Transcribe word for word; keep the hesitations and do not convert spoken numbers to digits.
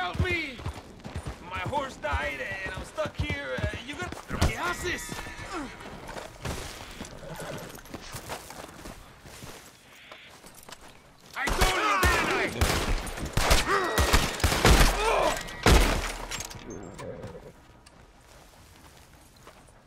Help me! My horse died and I'm stuck here. Uh, you got... ¿Qué haces?